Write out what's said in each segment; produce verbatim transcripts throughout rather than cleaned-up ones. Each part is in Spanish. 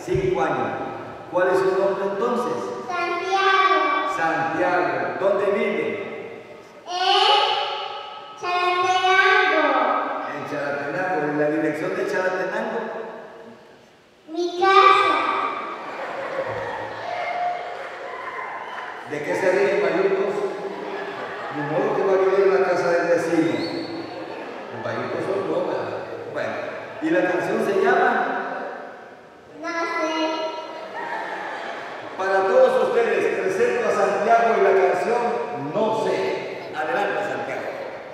Cinco años. ¿Cuál es su nombre entonces? Santiago. Santiago. ¿Dónde vive? En Chalatenango. En Chalatenango. ¿En la dirección de Chalatenango? Mi casa. ¿De qué se ríen, mayucos? De modo que va a vivir en la casa del vecino. Los mayucos son locas. Bueno, ¿y la canción se llama? No sé. Para todos ustedes, presento a Santiago y la canción No sé. Adelante, Santiago.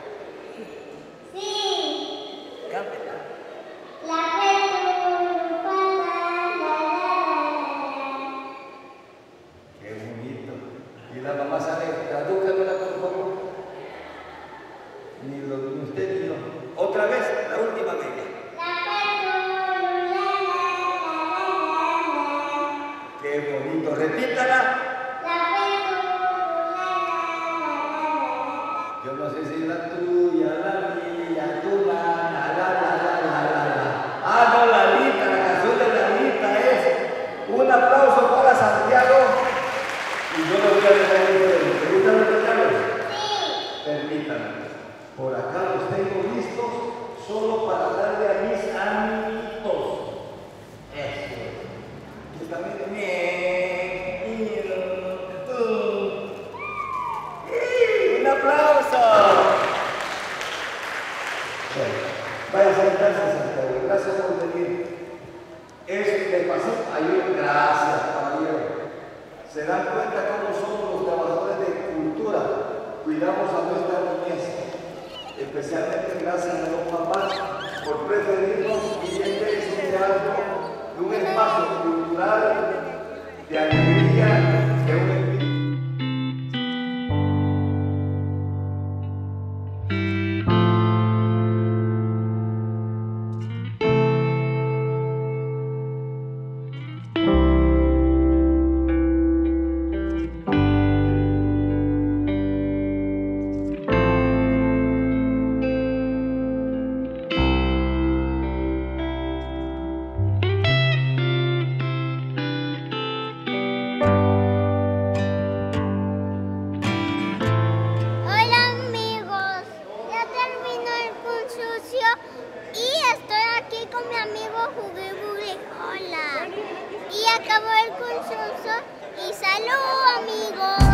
Sí. Cántela. La petulpana, la, la, la, la. Qué bonito. Y la mamá sabe, tradúcamela por favor. Ni, lo, ni usted ni yo. Otra vez, la última vez. La petulpana, la, la, la, la. Qué bonito. Repítala. La petulpana, la, la, la. Yo no sé si la tuya, la mía, tu la, la, la, la, la, la, la, la. Ah, no, Lalita, la canción de Lalita es un aplauso para Santiago. Y yo lo voy a dejar ahí. ¿Te gustan los regalos? Sí. Permítanme. Por acá los tengo listos solo para darle a mis amiguitos. Eso. Y también bien. Un aplauso. Bueno, vaya a sentarse, Santiago. Gracias por venir. Es despacito. Ayúdenme. Gracias, caballero. Se dan cuenta cómo somos los trabajadores de cultura. Cuidamos a nuestra niñez. Especialmente gracias a los papás por preferirnos y en vez de algo, de un espacio cultural, de alegría, de un espíritu. Con mi amigo jugué Bugre. Hola. Y acabó el curso. Y salud, amigos.